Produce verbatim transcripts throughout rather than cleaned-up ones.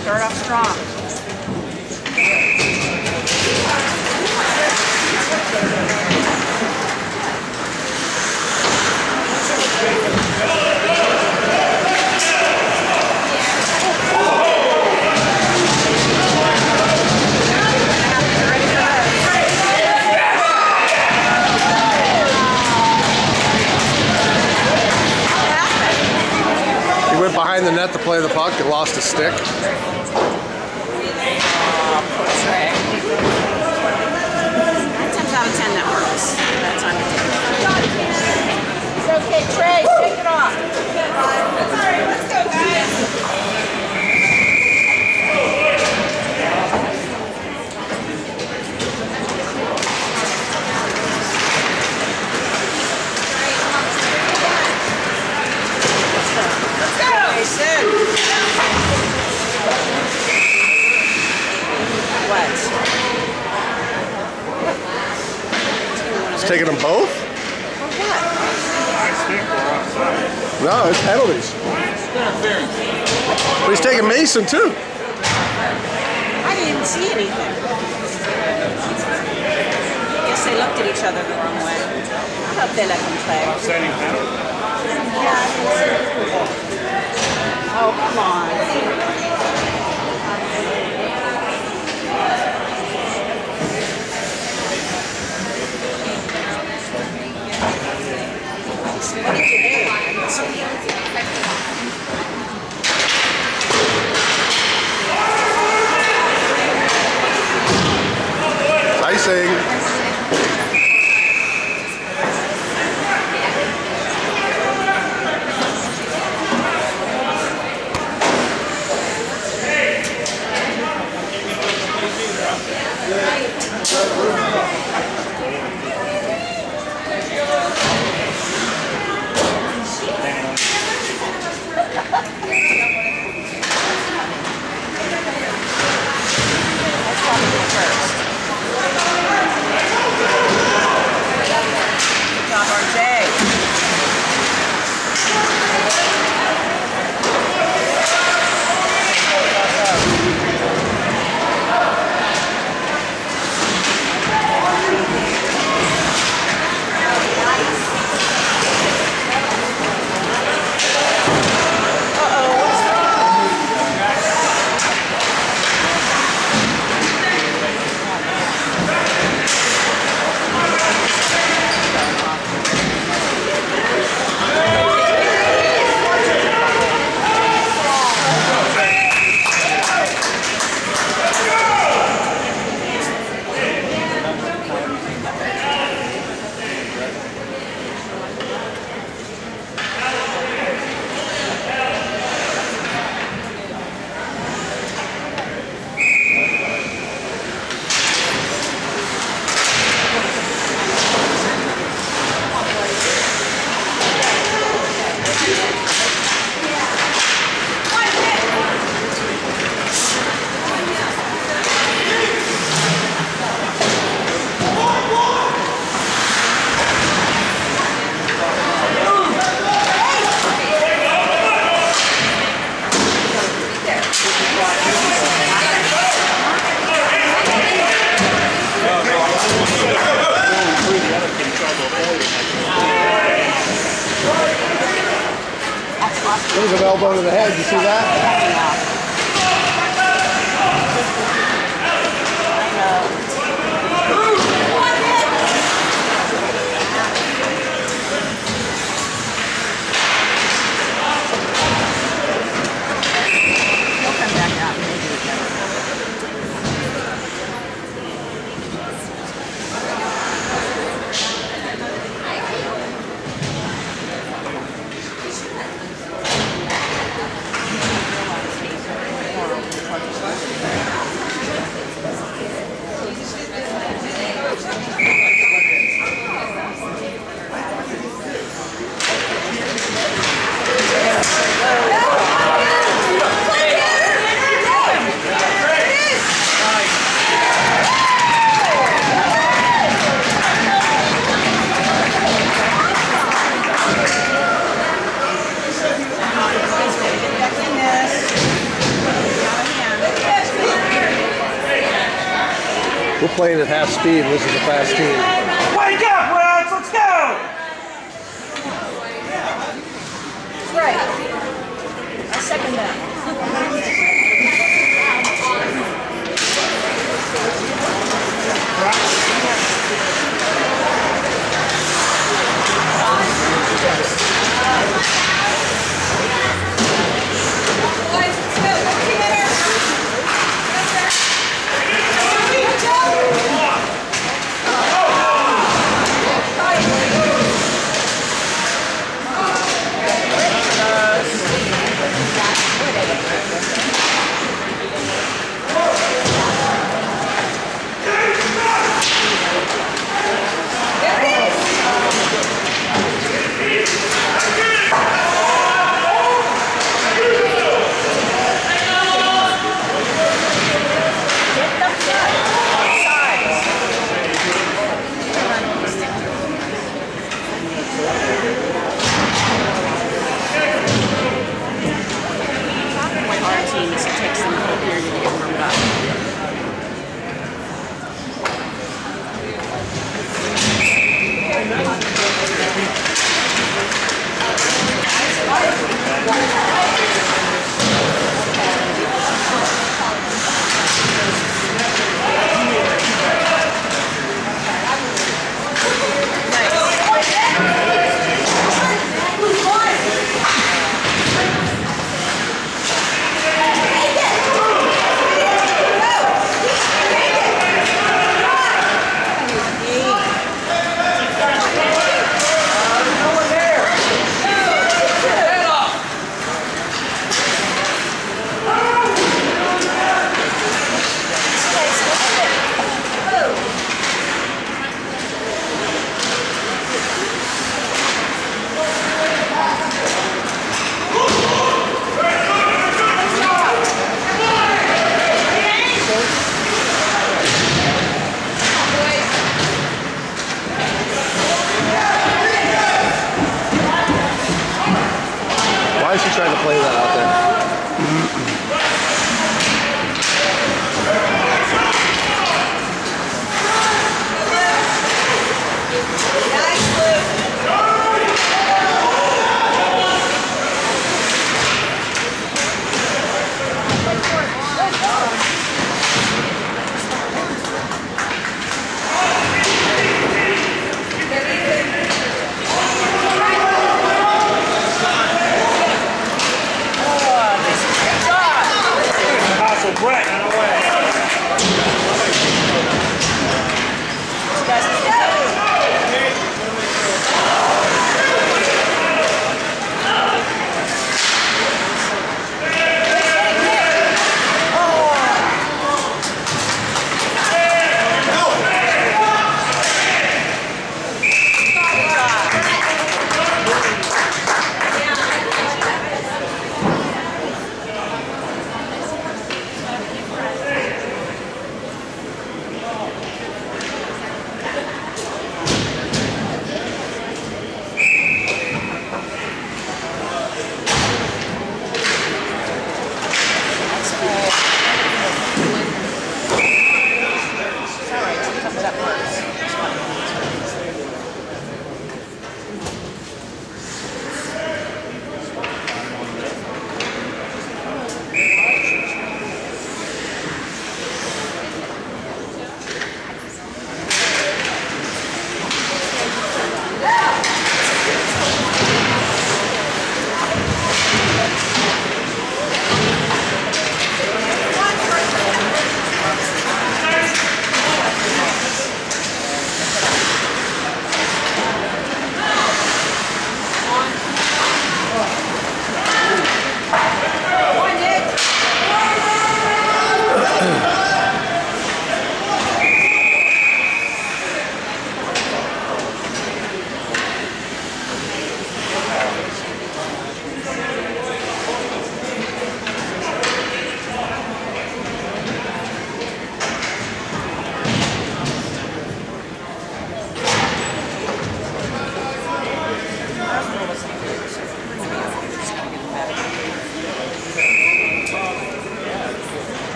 Start off strong. Behind the net to play the puck and lost his stick. Oh, poor Trey. Nine times out of ten that works. That time it didn't. It's okay, Trey. Shake it off. Sorry, let's go, guys. He's taking them both? For what? No, it's penalties. But he's taking Mason too. I didn't even see anything. I guess they looked at each other the wrong way. I hope they let them play. Yeah. Oh, come on. What did you do? Icing. There was an elbow to the head. You see that? We're playing at half speed. This is a fast team. Wake up, Reds! Let's go! Right. I second that.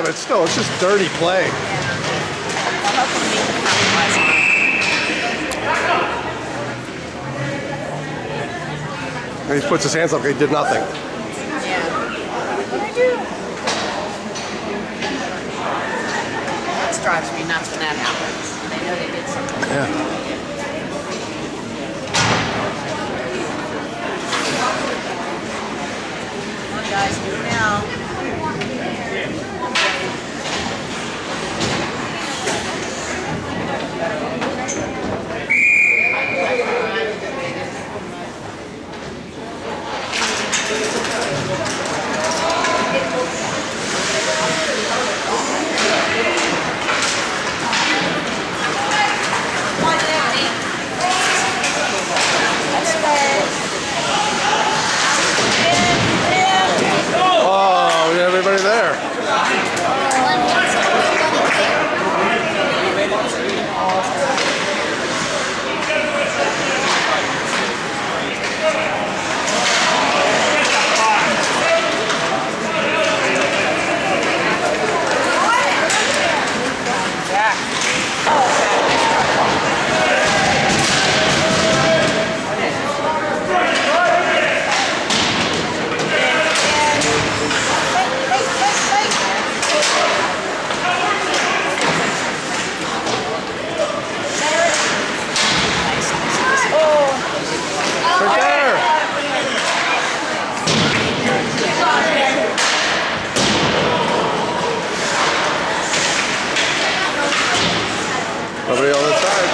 Yeah, but still, it's just dirty play. Well, hopefully we can capitalize on it. And he puts his hands up, he did nothing. Yeah. What I do? That drives me nuts when that happens. They know they did something. Yeah. Come on, guys, do it now. Oh, we got everybody there. Right there. Nobody on that side.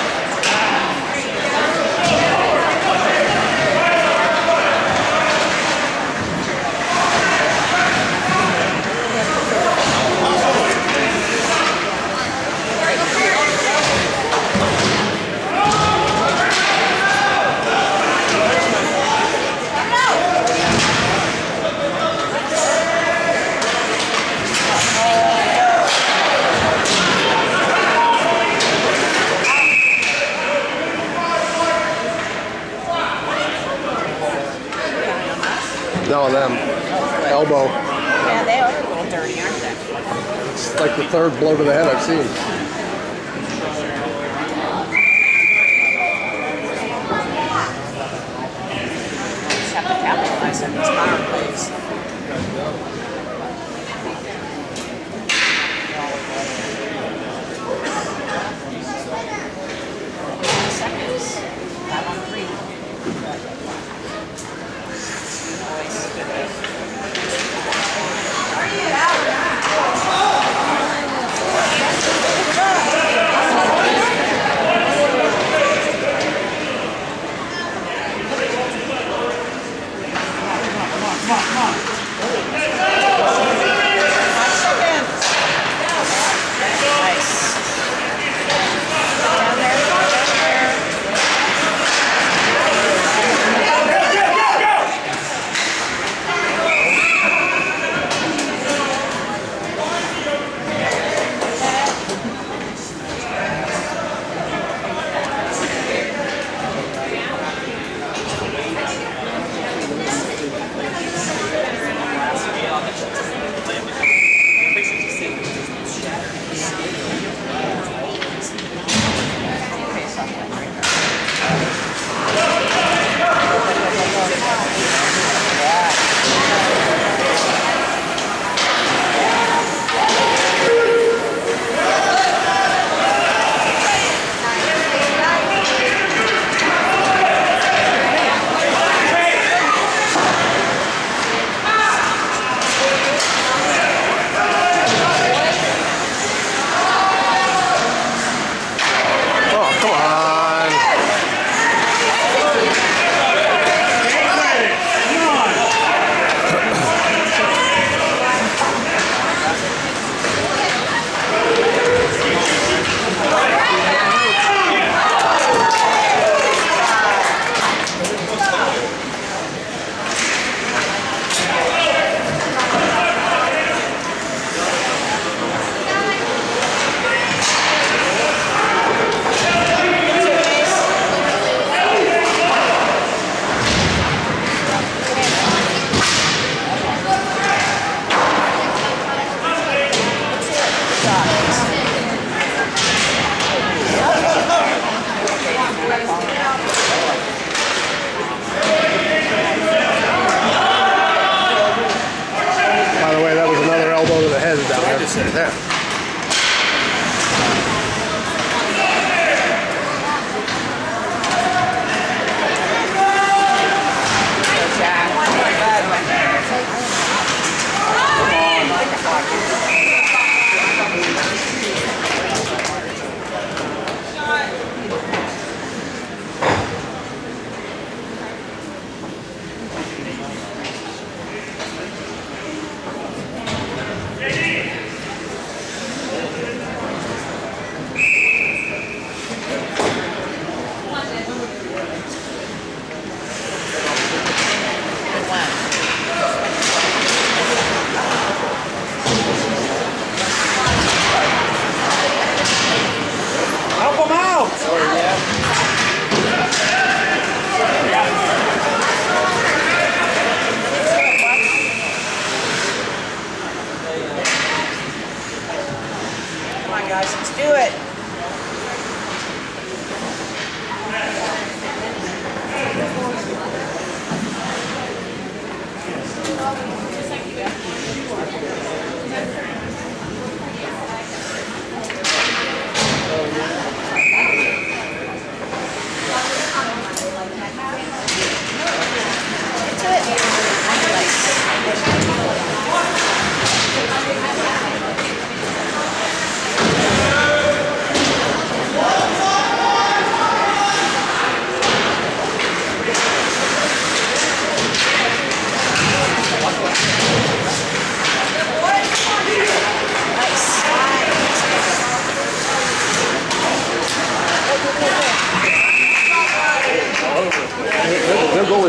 No, them. Elbow. Yeah, they are a little dirty, aren't they? It's like the third blow to the head I've seen. Just have to capitalize on these power plays. Seconds. Five on three. Come on, come on.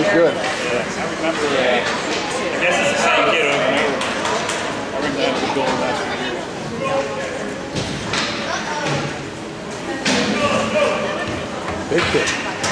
Good. I remember, uh, I guess it's the same kid over and over. I remember that was going last year. Big kid.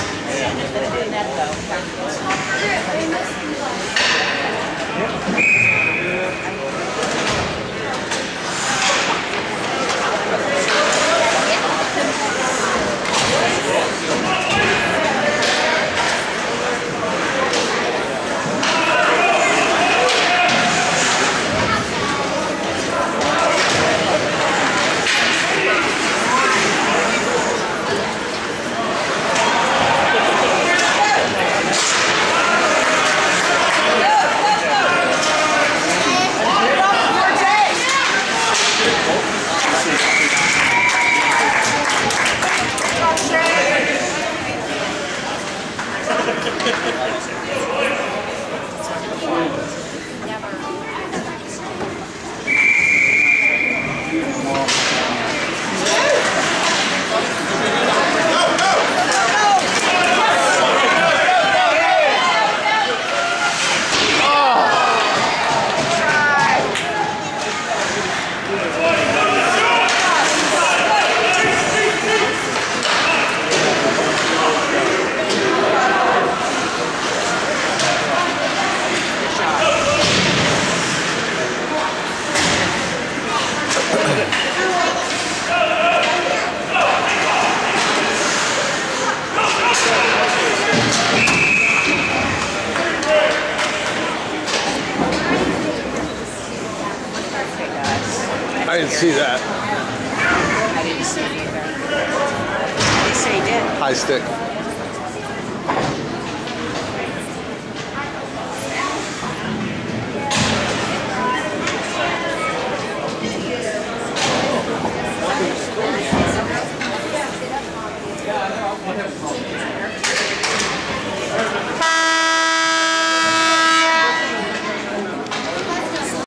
I didn't see that. I didn't see it either. They say he did. High stick. Yeah,